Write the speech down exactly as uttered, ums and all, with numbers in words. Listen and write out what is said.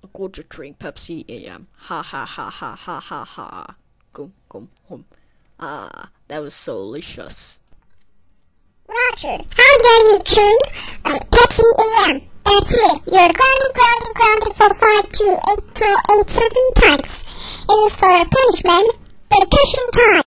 Roger drink Pepsi A M. Ha ha ha ha ha ha ha. Gum gum hum. Ah, that was so delicious. Roger, how dare you drink uh, Pepsi A M? That's it. You're grounded, grounded, grounded for five to eight to eight seven times. It is for punishment, but cushion time.